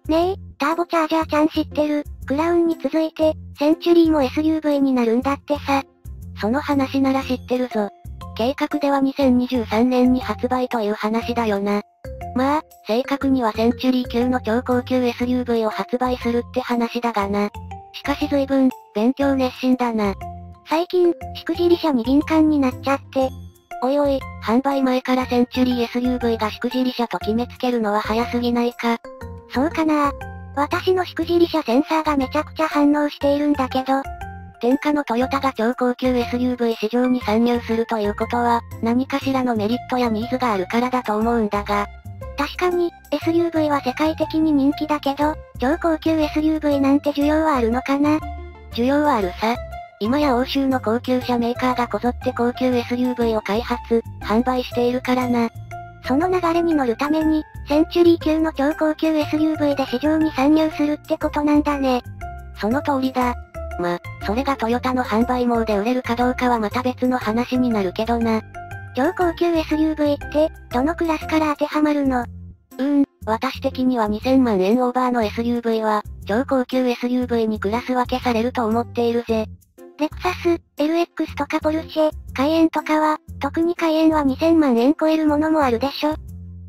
ねえ、ターボチャージャーちゃん知ってる？クラウンに続いて、センチュリーも SUV になるんだってさ。 その話なら知ってるぞ。計画では2023年に発売という話だよな。まあ、正確にはセンチュリー級の超高級 SUV を発売するって話だがな。しかし随分、勉強熱心だな。 最近、しくじり車に敏感になっちゃって。 おいおい、販売前からセンチュリー SUV がしくじり車と決めつけるのは早すぎないか。 そうかな。私のしくじり車センサーがめちゃくちゃ反応しているんだけど。 天下のトヨタが超高級 SUV 市場に参入するということは、何かしらのメリットやニーズがあるからだと思うんだが。 確かに、SUV は世界的に人気だけど、超高級 SUV なんて需要はあるのかな？ 需要はあるさ。今や欧州の高級車メーカーがこぞって高級 SUV を開発、販売しているからな。 その流れに乗るために、センチュリー級の超高級 SUV で市場に参入するってことなんだね。 その通りだ。それがトヨタの販売網で売れるかどうかはまた別の話になるけどな。 超高級 SUV って、どのクラスから当てはまるの？ 私的には2000万円オーバーの SUV は、超高級 SUV にクラス分けされると思っているぜ。 レクサス、LX とかポルシェ、カイエンとかは、特にカイエンは2000万円超えるものもあるでしょ。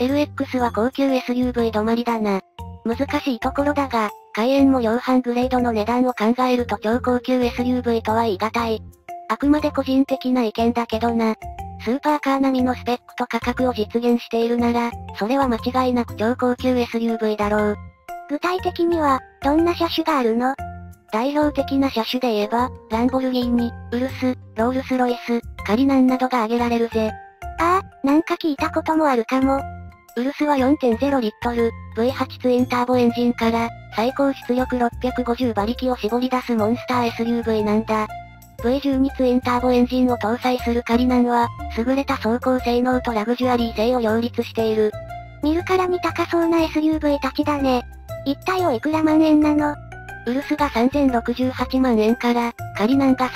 LX は高級 SUV 止まりだな。難しいところだが、カイエンも量販グレードの値段を考えると超高級 SUV とは言い難い。あくまで個人的な意見だけどな。スーパーカー並みのスペックと価格を実現しているなら、それは間違いなく超高級 SUV だろう。 具体的には、どんな車種があるの？ 代表的な車種で言えば、ランボルギーニ、ウルス、ロールスロイス、カリナンなどが挙げられるぜ。 なんか聞いたこともあるかも。 ウルスは 4.0 リットル、V8 ツインターボエンジンから、最高出力650馬力を絞り出すモンスター SUV なんだ。V12 ツインターボエンジンを搭載するカリナンは、優れた走行性能とラグジュアリー性を両立している。 見るからに高そうな SUV たちだね。一体おいくら万円なの？ ウルスが3068万円から、カリナンが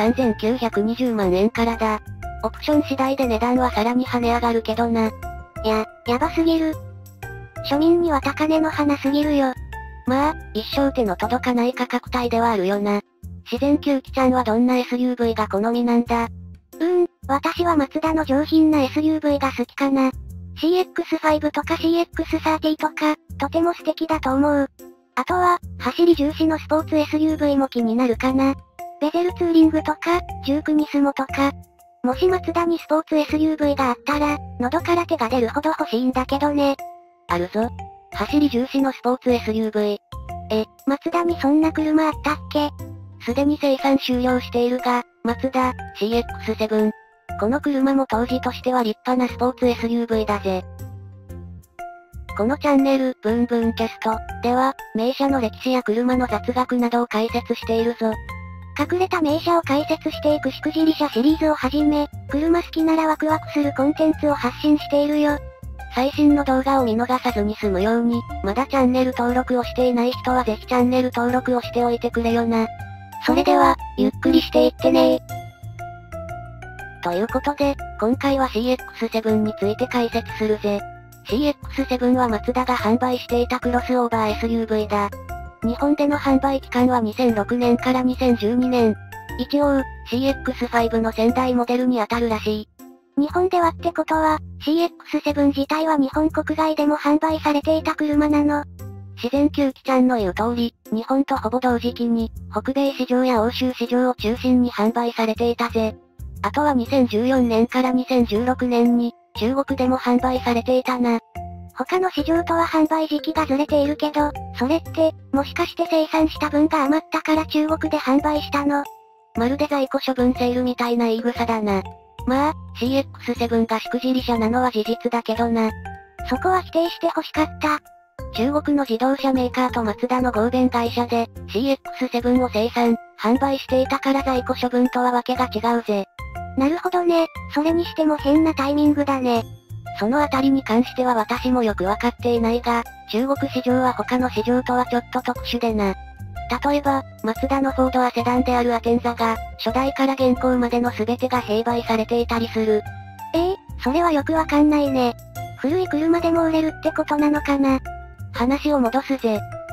3920万円からだ。オプション次第で値段はさらに跳ね上がるけどな。 やばすぎる。庶民には高値の花すぎるよ。 一生手の届かない価格帯ではあるよな。自然吸気ちゃんはどんな SUV が好みなんだ？ 私はマツダの上品な SUV が好きかな。CX5 とか CX30 とか、とても素敵だと思う。あとは、走り重視のスポーツ SUV も気になるかな。ベゼルツーリングとか、ジュークニスモとか。もしマツダにスポーツ SUV があったら、喉から手が出るほど欲しいんだけどね。 あるぞ。走り重視のスポーツ SUV。 マツダにそんな車あったっけ？ すでに生産終了しているが、マツダ、CX7。この車も当時としては立派なスポーツ SUV だぜ。このチャンネル、ブンブンキャスト、では、名車の歴史や車の雑学などを解説しているぞ。 隠れた名車を解説していくしくじり車シリーズをはじめ、車好きならワクワクするコンテンツを発信しているよ。 最新の動画を見逃さずに済むように、まだチャンネル登録をしていない人はぜひチャンネル登録をしておいてくれよな。 それでは、ゆっくりしていってねー。ということで、今回は CX7 について解説するぜ。CX7 はマツダが販売していたクロスオーバー SUV だ。日本での販売期間は2006年から2012年。一応、CX5 の先代モデルに当たるらしい。 日本ではってことは、CX7 自体は日本国外でも販売されていた車なの？ 自然吸気ちゃんの言う通り、日本とほぼ同時期に、北米市場や欧州市場を中心に販売されていたぜ。あとは2014年から2016年に、中国でも販売されていたな。 他の市場とは販売時期がずれているけど、それって、もしかして生産した分が余ったから中国で販売したの？ まるで在庫処分セールみたいな言い草だな。CX7 がしくじり車なのは事実だけどな。 そこは否定して欲しかった。 中国の自動車メーカーとマツダの合弁会社で、CX7 を生産、販売していたから在庫処分とはわけが違うぜ。 なるほどね。それにしても変なタイミングだね。 そのあたりに関しては私もよくわかっていないが、中国市場は他の市場とはちょっと特殊でな。例えば、マツダのフォードはセダンであるアテンザが、初代から現行までの全てが併売されていたりする。 それはよくわかんないね。古い車でも売れるってことなのかな？ 話を戻すぜ。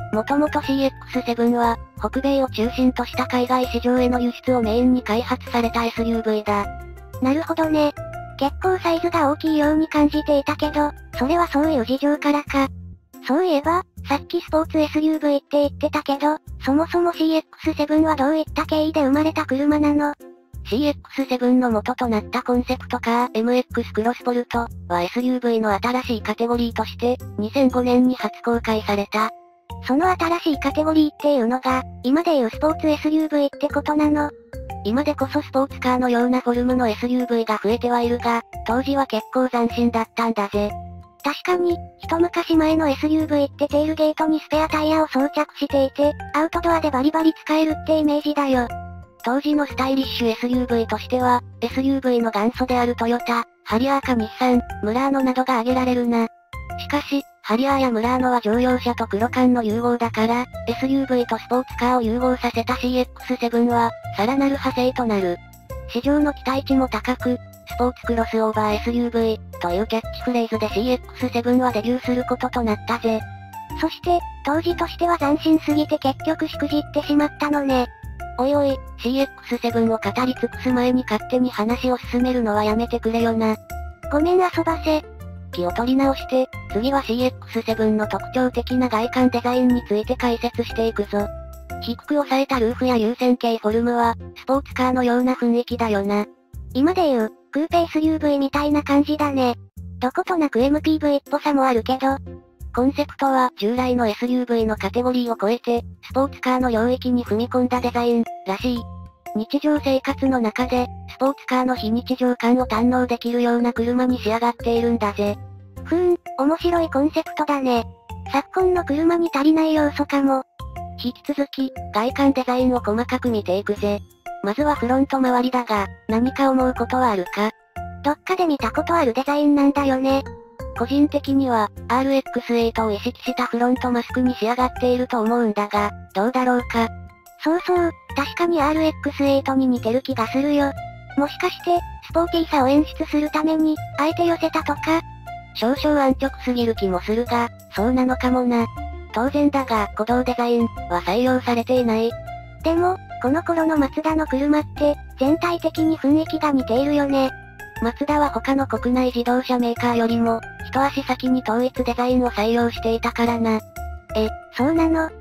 もともと CX-7 は、北米を中心とした海外市場への輸出をメインに開発された SUV だ。 なるほどね。結構サイズが大きいように感じていたけど、それはそういう事情からか。そういえば、さっきスポーツ SUV って言ってたけど、そもそも CX-7 はどういった経緯で生まれた車なの？ CX-7 の元となったコンセプトカー MX クロスポルトは SUV の新しいカテゴリーとして2005年に初公開された。 その新しいカテゴリーっていうのが、今でいうスポーツ SUV ってことなの？ 今でこそスポーツカーのようなフォルムの SUV が増えてはいるが、当時は結構斬新だったんだぜ。 確かに、一昔前の SUV ってテールゲートにスペアタイヤを装着していて、アウトドアでバリバリ使えるってイメージだよ。 当時のスタイリッシュ SUV としては、SUV の元祖であるトヨタ、ハリアーか日産、ムラーノなどが挙げられるな。しかし、ハリアーやムラーノは乗用車と黒缶の融合だから、SUV とスポーツカーを融合させた CX-7 は、さらなる派生となる。市場の期待値も高く、スポーツクロスオーバー SUV というキャッチフレーズで CX-7 はデビューすることとなったぜ。 そして、当時としては斬新すぎて結局しくじってしまったのね。 おいおい、CX-7 を語り尽くす前に勝手に話を進めるのはやめてくれよな。 ごめん遊ばせ。 気を取り直して、次は CX-7 の特徴的な外観デザインについて解説していくぞ。低く抑えたルーフや優先形フォルムは、スポーツカーのような雰囲気だよな。 今で言う、クーペ SUV みたいな感じだね。どことなく MPV っぽさもあるけど、 コンセプトは従来の SUV のカテゴリーを超えて、スポーツカーの領域に踏み込んだデザイン、らしい。日常生活の中で、スポーツカーの非日常感を堪能できるような車に仕上がっているんだぜ。 面白いコンセプトだね。昨今の車に足りない要素かも。 引き続き、外観デザインを細かく見ていくぜ。まずはフロント周りだが、何か思うことはあるか？ どっかで見たことあるデザインなんだよね。 個人的には、RX8 を意識したフロントマスクに仕上がっていると思うんだが、どうだろうか？ そうそう、確かに RX8 に似てる気がするよ。もしかして、スポーティーさを演出するために、あえて寄せたとか？ 少々安直すぎる気もするが、そうなのかもな。当然だが、鼓動デザインは採用されていない。 でも、この頃のマツダの車って、全体的に雰囲気が似ているよね。 マツダは他の国内自動車メーカーよりも、一足先に統一デザインを採用していたからな。 そうなの？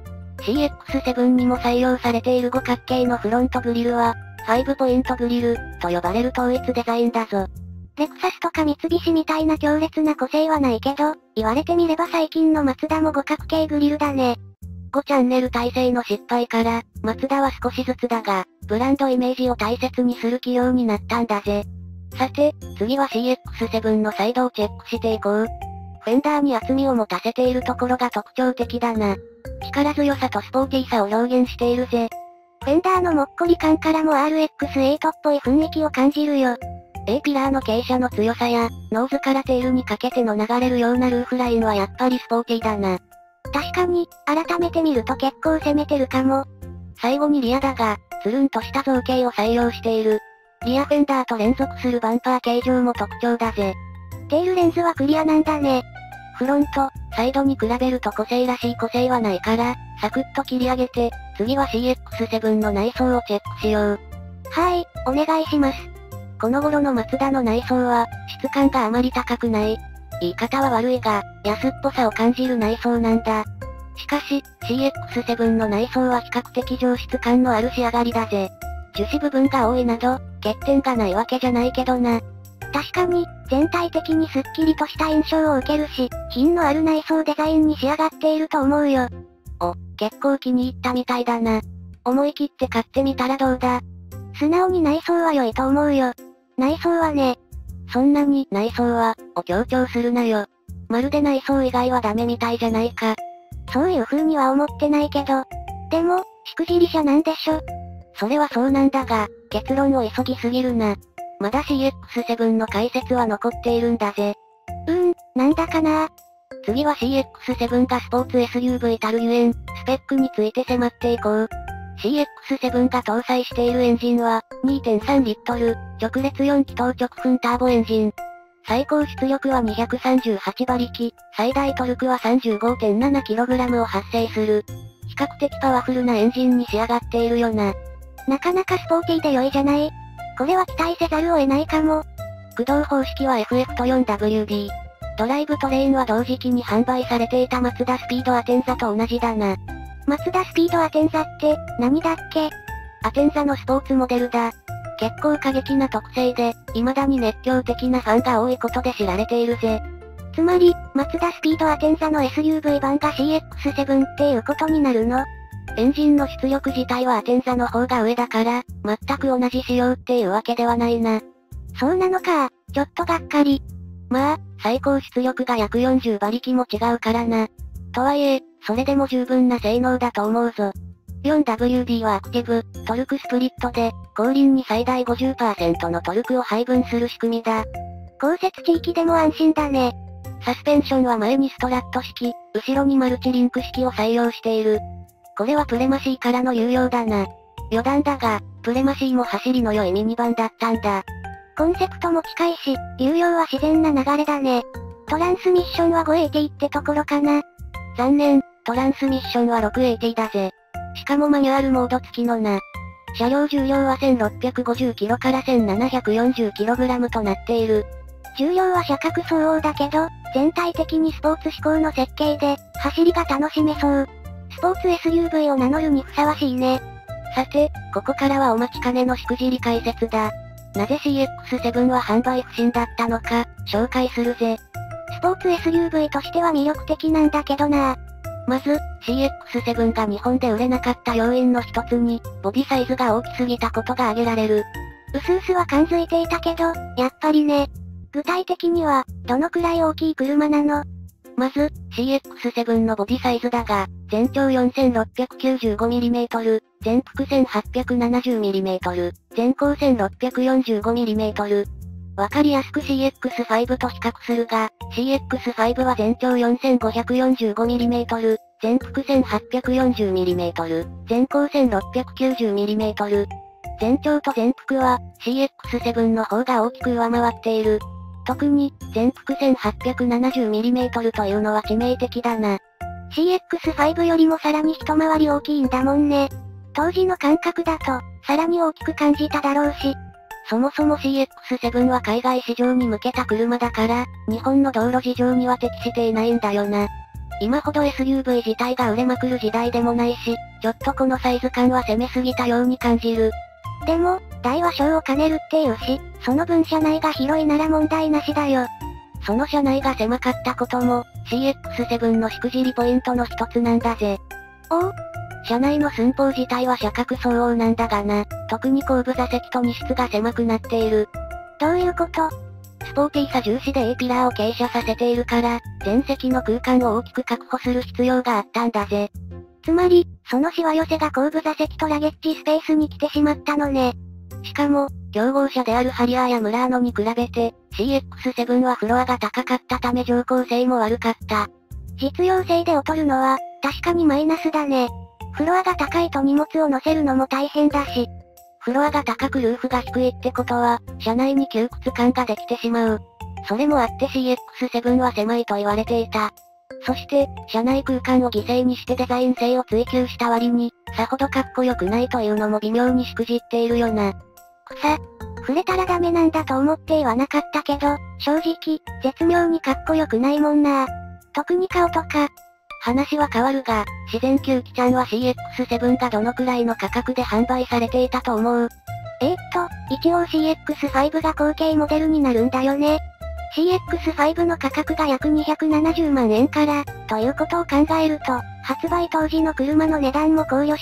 CX-7 にも採用されている五角形のフロントグリルは、5ポイントグリル、と呼ばれる統一デザインだぞ。 レクサスとか三菱みたいな強烈な個性はないけど、言われてみれば最近のマツダも五角形グリルだね。 5チャンネル体制の失敗から、マツダは少しずつだが、ブランドイメージを大切にする企業になったんだぜ。さて、次は CX-7 のサイドをチェックしていこう。フェンダーに厚みを持たせているところが特徴的だな。力強さとスポーティーさを表現しているぜ。 フェンダーのもっこり感からも RX8 っぽい雰囲気を感じるよ。 A ピラーの傾斜の強さや、ノーズからテールにかけての流れるようなルーフラインはやっぱりスポーティーだな。 確かに、改めて見ると結構攻めてるかも。 最後にリアだが、つるんとした造形を採用している。リアフェンダーと連続するバンパー形状も特徴だぜ。 テールレンズはクリアなんだね。 フロント、サイドに比べると個性らしい個性はないから、サクッと切り上げて、次は CX-7 の内装をチェックしよう。 はい、お願いします。 この頃のマツダの内装は、質感があまり高くない。言い方は悪いが、安っぽさを感じる内装なんだ。しかし、CX-7 の内装は比較的上質感のある仕上がりだぜ。樹脂部分が多いなど、欠点がないわけじゃないけどな。 確かに、全体的にスッキリとした印象を受けるし、品のある内装デザインに仕上がっていると思うよ。 結構気に入ったみたいだな。思い切って買ってみたらどうだ？ 素直に内装は良いと思うよ。内装はね。 そんなに内装は、を強調するなよ。まるで内装以外はダメみたいじゃないか。 そういう風には思ってないけど。でも、しくじり車なんでしょ。 それはそうなんだが、結論を急ぎすぎるな。まだ CX-7 の解説は残っているんだぜ。 なんだかな。 次は CX-7 がスポーツ SUV たるゆえん、スペックについて迫っていこう。CX-7 が搭載しているエンジンは、2.3 リットル、直列4気筒直噴ターボエンジン。最高出力は238馬力、最大トルクは 35.7kg を発生する。 較的パワフルなエンジンに仕上がっているよな。 なかなかスポーティーで良いじゃない。これは期待せざるを得ないかも。 駆動方式は FF と 4WD。ドライブトレインは同時期に販売されていたマツダスピードアテンザと同じだな。 マツダスピードアテンザって、何だっけ？ アテンザのスポーツモデルだ。結構過激な特性で、未だに熱狂的なファンが多いことで知られているぜ。 つまり、マツダスピードアテンザの SUV 版が CX-7 っていうことになるの？ エンジンの出力自体はアテンザの方が上だから、全く同じ仕様っていうわけではないな。 そうなのか、ちょっとがっかり。 まあ、最高出力が約40馬力も違うからな。とはいえ、それでも十分な性能だと思うぞ。4WD はアクティブ、トルクスプリットで、後輪に最大 50% のトルクを配分する仕組みだ。 降雪地域でも安心だね。 サスペンションは前にストラット式、後ろにマルチリンク式を採用している。これはプレマシーからの流用だな。余談だが、プレマシーも走りの良いミニバンだったんだ。 コンセプトも近いし、流用は自然な流れだね。トランスミッションは580ってところかな。 残念、トランスミッションは680だぜ。しかもマニュアルモード付きのな。車両重量は 1650kg から 1740kg となっている。 重量は車格相応だけど、全体的にスポーツ志向の設計で、走りが楽しめそう。スポーツ SUV を名乗るにふさわしいね。 さて、ここからはお待ちかねのしくじり解説だ。なぜ CX-7 は販売不振だったのか、紹介するぜ。 スポーツ SUV としては魅力的なんだけどな。 まず、CX-7 が日本で売れなかった要因の一つに、ボディサイズが大きすぎたことが挙げられる。 うすうすは感づいていたけど、やっぱりね。具体的には、どのくらい大きい車なの？ まず、CX-7 のボディサイズだが、全長 4695mm、全幅 1870mm、全高 1645mm。わかりやすく CX-5 と比較するが、CX-5 は全長 4545mm、全幅 1840mm、全高 1690mm。全長と全幅は、CX-7 の方が大きく上回っている。特に、全幅 1870mm というのは致命的だな。 CX-5 よりもさらに一回り大きいんだもんね。当時の感覚だと、さらに大きく感じただろうし。 そもそも CX-7 は海外市場に向けた車だから、日本の道路事情には適していないんだよな。今ほど SUV 自体が売れまくる時代でもないし、ちょっとこのサイズ感は攻めすぎたように感じる。 でも、大は小を兼ねるっていうし、その分車内が広いなら問題なしだよ。 その車内が狭かったことも、CX-7 のしくじりポイントの一つなんだぜ。 おう？ 車内の寸法自体は車格相応なんだがな、特に後部座席と荷室が狭くなっている。 どういうこと？ スポーティーさ重視で A ピラーを傾斜させているから、全席の空間を大きく確保する必要があったんだぜ。 つまり、そのシワ寄せが後部座席とラゲッジスペースに来てしまったのね。 しかも、競合車であるハリアーやムラーノに比べて、CX-7 はフロアが高かったため乗降性も悪かった。 実用性で劣るのは、確かにマイナスだね。フロアが高いと荷物を乗せるのも大変だし。 フロアが高くルーフが低いってことは、車内に窮屈感ができてしまう。それもあって CX-7 は狭いと言われていた。そして、車内空間を犠牲にしてデザイン性を追求した割に、さほどかっこよくないというのも微妙にしくじっているよな。 触れたらダメなんだと思って言わなかったけど、正直、絶妙にかっこよくないもんな。特に顔とか。 話は変わるが、自然吸気ちゃんは CX-7 がどのくらいの価格で販売されていたと思う？ 一応 CX-5 が後継モデルになるんだよね。CX-5 の価格が約270万円から、ということを考えると、発売当時の車の値段も考慮して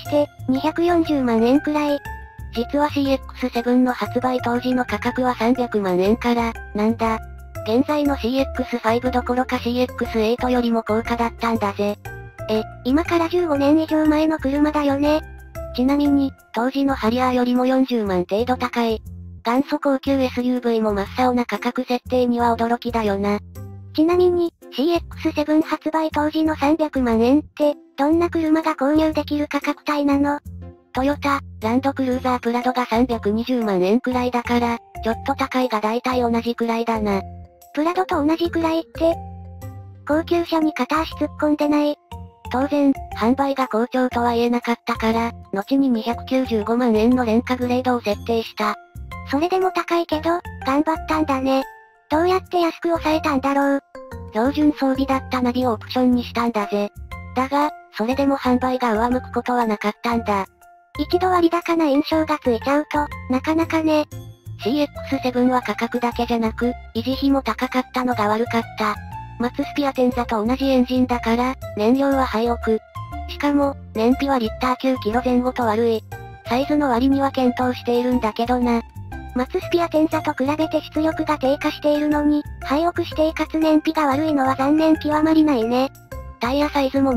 、240万円くらい。 実は CX-7 の発売当時の価格は300万円から、なんだ。現在の CX-5 どころか CX-8 よりも高価だったんだぜ。 今から15年以上前の車だよね。 ちなみに、当時のハリアーよりも40万程度高い。元祖高級 SUV も真っ青な価格設定には驚きだよな。 ちなみに、CX-7 発売当時の300万円って、どんな車が購入できる価格帯なの？ トヨタ、ランドクルーザープラドが320万円くらいだから、ちょっと高いが大体同じくらいだな。 プラドと同じくらいって、高級車に片足突っ込んでない？ 当然、販売が好調とは言えなかったから、後に295万円の廉価グレードを設定した。 それでも高いけど、頑張ったんだね。どうやって安く抑えたんだろう。 標準装備だったナビをオプションにしたんだぜ。だが、それでも販売が上向くことはなかったんだ。 一度割高な印象がついちゃうと、なかなかね。 CX7 は価格だけじゃなく、維持費も高かったのが悪かった。マツスピアテンザと同じエンジンだから、燃料は廃屋。しかも、燃費はリッター9キロ前後と悪い。サイズの割には検討しているんだけどな。 マツスピアテンザと比べて出力が低下しているのに、廃屋指定かつ燃費が悪いのは残念極まりないね。 タイヤサイズも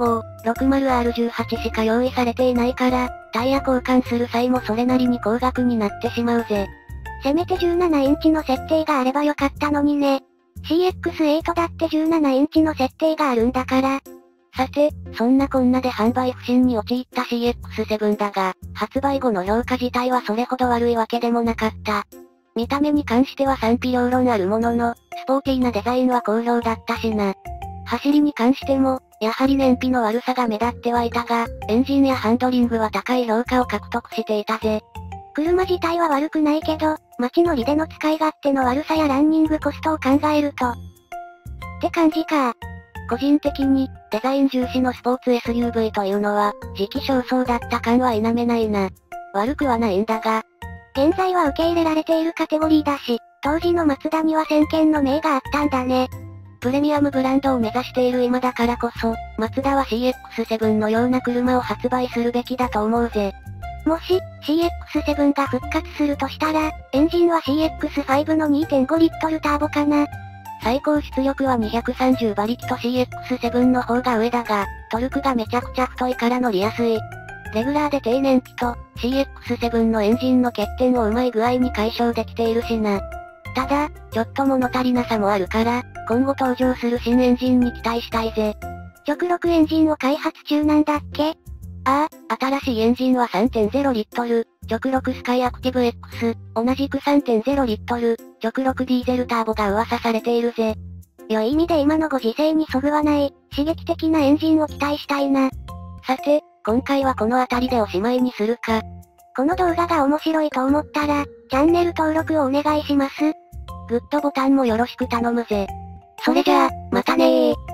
235/60R18 しか用意されていないから、タイヤ交換する際もそれなりに高額になってしまうぜ。 せめて17インチの設定があればよかったのにね。CX8 だって17インチの設定があるんだから。 さて、そんなこんなで販売不振に陥った CX7 だが、発売後の評価自体はそれほど悪いわけでもなかった。見た目に関しては賛否両論あるものの、スポーティーなデザインは好評だったしな。走りに関しても、やはり燃費の悪さが目立ってはいたが、エンジンやハンドリングは高い評価を獲得していたぜ。 車自体は悪くないけど、街乗りでの使い勝手の悪さやランニングコストを考えると。って感じか。 個人的に、デザイン重視のスポーツ SUV というのは、時期尚早だった感は否めないな。悪くはないんだが。 現在は受け入れられているカテゴリーだし、当時のマツダには先見の明があったんだね。 プレミアムブランドを目指している今だからこそ、マツダは CX7 のような車を発売するべきだと思うぜ。 もし、CX7 が復活するとしたら、エンジンは CX5 の 2.5 リットルターボかな。 最高出力は230馬力と CX7 の方が上だが、トルクがめちゃくちゃ太いから乗りやすい。レギュラーで低燃費と、CX7 のエンジンの欠点をうまい具合に解消できているしな。ただ、ちょっと物足りなさもあるから、今後登場する新エンジンに期待したいぜ。 直6エンジンを開発中なんだっけ？ ああ、新しいエンジンは 3.0 リットル、直6スカイアクティブ X、同じく 3.0 リットル、直6ディーゼルターボが噂されているぜ。 良い意味で今のご時世にそぐわない、刺激的なエンジンを期待したいな。 さて、今回はこの辺りでおしまいにするか。 この動画が面白いと思ったら、チャンネル登録をお願いします。 グッドボタンもよろしく頼むぜ。 それじゃあ、またねー。